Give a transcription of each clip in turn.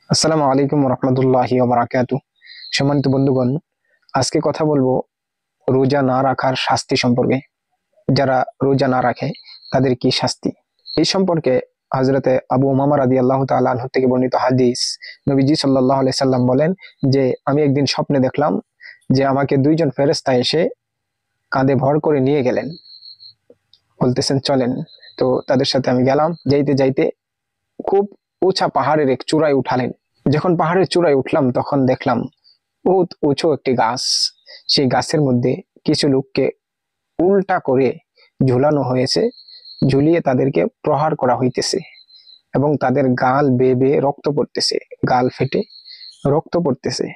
আসসালামু আলাইকুম রহমতুল্লাহি ওয়া বারাকাতুহু। সম্মানিত বন্ধুগণ, আজকে কথা বলবো রোজা না রাখার শাস্তি সম্পর্কে। যারা রোজা না রাখে তাদের কি শাস্তি, এই সম্পর্কে হযরতে আবু উমামা রাদিয়াল্লাহু তাআলা আনহু থেকে বর্ণিত হাদিস। নবীজি সাল্লাল্লাহু আলাইহি সাল্লাম বলেন যে আমি একদিন স্বপ্নে দেখলাম যে আমাকে দুইজন ফেরেশতা এসে কাঁধে ভর করে নিয়ে গেলেন, বলতেছেন চলেন। তো তাদের সাথে আমি গেলাম, যাইতে যাইতে খুব উঁচা পাহাড়ের এক চূড়ায় উঠালেন। যখন পাহাড়ের চূড়ায় উঠলাম তখন দেখলাম বহুত উঁচু একটি গাছ। সেই গাছের মধ্যে কিছু লোককে উল্টা করে ঝুলানো হয়েছে, ঝুলিয়ে তাদেরকে প্রহার করা হইতেছে এবং তাদের গাল বেয়ে বেয়ে রক্ত পড়তেছে, গাল ফেটে রক্ত পড়তেছে।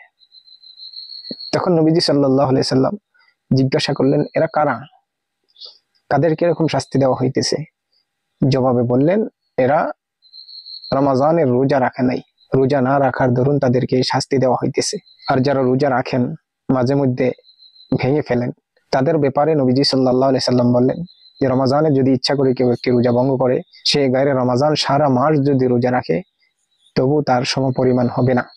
তখন নবীজি সাল্লাল্লাহু আলাইহি সাল্লাম জিজ্ঞাসা করলেন, এরা কারা, কাদেরকে এরকম শাস্তি দেওয়া হইতেছে? জবাবে বললেন, এরা রমাজানের রোজা রাখে নাই, রোজা না রাখার দরুন তাদেরকে শাস্তি দেওয়া হইতেছে। আর যারা রোজা রাখেন মাঝে মধ্যে ভেঙে ফেলেন, তাদের ব্যাপারে নবীজি সাল্লাল্লাহু আলাইহি সাল্লাম বললেন যে রমাজানে যদি ইচ্ছা করে কেউ একটি রোজা ভঙ্গ করে, সে গায়রে রমাজান সারা মাস যদি রোজা রাখে তবু তার সমপরিমাণ হবে না।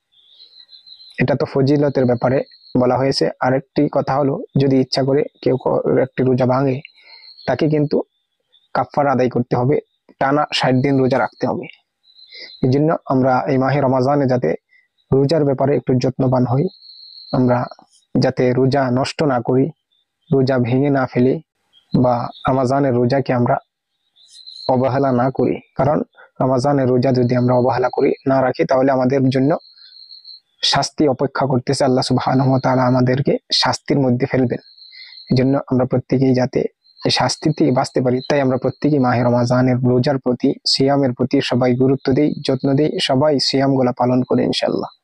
এটা তো ফজিলতের ব্যাপারে বলা হয়েছে। আরেকটি কথা হলো, যদি ইচ্ছা করে কেউ একটি রোজা ভাঙে, তাকে কিন্তু কাফারা আদায় করতে হবে, টানা 60 দিন রোজা রাখতে হবে। এই জন্য আমরা এই মাহে রমাজানে যাতে রোজার ব্যাপারে একটু যত্নবান হই, আমরা যাতে রোজা নষ্ট না করি, রোজা ভেঙে না ফেলি, বা রমাজানের রোজাকে আমরা অবহেলা না করি। কারণ রমাজানের রোজা যদি আমরা অবহেলা করি, না রাখি, তাহলে আমাদের জন্য শাস্তি অপেক্ষা করতেছে। আল্লাহ সুবহানাহু ওয়া তাআলা আমাদেরকে শাস্তির মধ্যে ফেলবেন। এই জন্য আমরা প্রত্যেকেই যাতে এই শাস্তি থেকে বাঁচতে পারি, তাই আমরা প্রত্যেকেই মাহে রমাজানের রোজার প্রতি, সিয়ামের প্রতি সবাই গুরুত্ব দিই, যত্ন দিই, সবাই সিয়াম গুলা পালন করি ইনশাআল্লাহ।